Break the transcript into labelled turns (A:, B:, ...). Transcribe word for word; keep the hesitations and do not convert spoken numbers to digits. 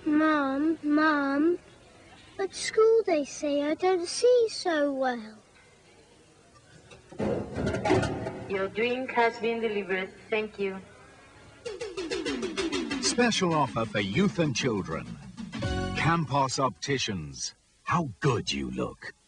A: Mum, Mum, at school they say I don't see so well.
B: Your drink has been delivered. Thank you.
C: Special offer for youth and children. Campos Opticians. How good you look.